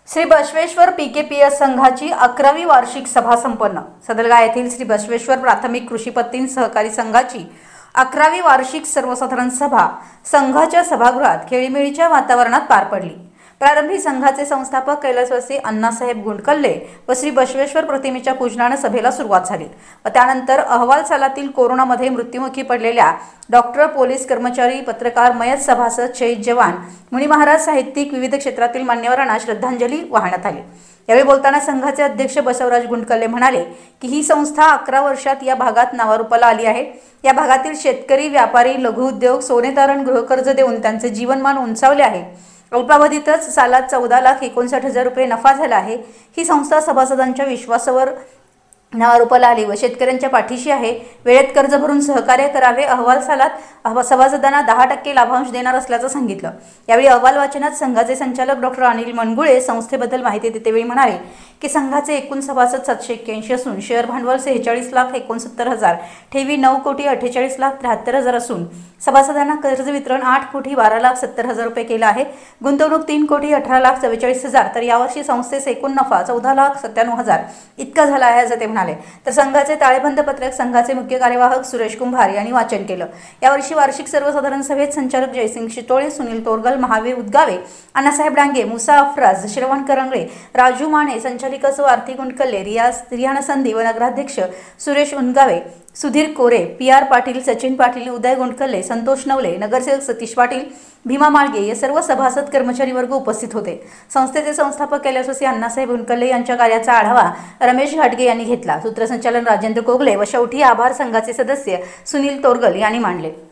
श्री बसवेश्वर पीकेपीएस संघाची 11वी वार्षिक सभा संपन्न। सदलगा येथील श्री बसवेश्वर प्राथमिक कृषी पत्ती सहकारी संघाची 11वी वार्षिक सर्वसाधारण सभा संघाच्या सभागृहात खेळीमेळीच्या वातावरणात पार पडली। प्रारंभी संघाचे संस्थापक कैलासवासी अण्णासाहेब गुंडकल्ले व श्री बसवेश्वर प्रतिमेच्या पूजनाने सभेला सुरुवात झाली व त्यानंतर अहवाल सालातील कोरोनामध्ये मृत्युमुखी पडलेल्या डॉक्टर, पोलीस कर्मचारी, पत्रकार, मयत सभासद, शहीद जवान, मुनी महाराज, साहित्यिक, विविध क्षेत्रातील मान्यवरांना श्रद्धांजली वाहण्यात आली। यावेळी बोलताना संघाचे अध्यक्ष बसवराज गुंडकल्ले म्हणाले की ही संस्था 11 वर्षात या भागात नावारूपाला आली आहे। या भागातील शेतकरी, व्यापारी, लघु उद्योग, सोने तारण गृहकर्ज देऊन त्यांचे जीवनमान उंचावले आहे। अल्पावधीतच सालात 14,59,000 रुपये नफा झाला आहे। ही संस्था सभासदांच्या विश्वासावर नावारूपाला आली व शेतकऱ्यांच्या पाठीशी आहे। वेळेत कर्ज भरून सहकार्य करावे। अहवाल सालात सभासदांना 10% लाभांश देणार असल्याचं सांगितलं। यावेळी अहवाल वाचनात संघाचे संचालक डॉक्टर अनिल मनगुळे संस्थेबद्दल माहिती देतेवेळी म्हणाले की संघाचे एकूण सभासद 781 असून शेअर भांडवल 46,69,000, ठेवी 9,48,73,000 असून सभासदांना कर्ज वितरण 8,12,70,000 रुपये केलं आहे। गुंतवणूक 3,18,44,000 तर यावर्षी संस्थेचा एकूण नफा 14,97,000 इतका झाला आहे असं ते म्हणाले। तर संघाचे ताळेबंद पत्रक संघाचे मुख्य कार्यवाहक सुरेश कुंभार यांनी वाचन केलं। यावर्षी वार्षिक सर्वसाधारण सभेत संचालक जयसिंग शितोळे, सुनील तोरगल, महावीर उद्गावे, अण्णासाहेब डांगे, मुसा अफराज, श्रवण करंगळे, राजू माने, संचालिका सौ आरती गुंडकल्ले, रियाना संधी व नगराध्यक्ष सुरेश उनगावे, सुधीर कोरे, PR पाटील, सचिन पाटील, उदय गुंडकल्ले, संतोष नवले, नगरसेवक सतीश पाटील, भीमा माळगे या सर्व सभासद कर्मचारी वर्ग उपस्थित होते। संस्थेचे संस्थापक कैलासवासी अण्णासाहेब गुंडकल्ले यांच्या कार्याचा आढावा रमेश घाटगे यांनी घेतला। सूत्रसंचालन राजेंद्र कोगले व शेवटी आभार संघाचे सदस्य सुनील तोरगल यांनी मांडले।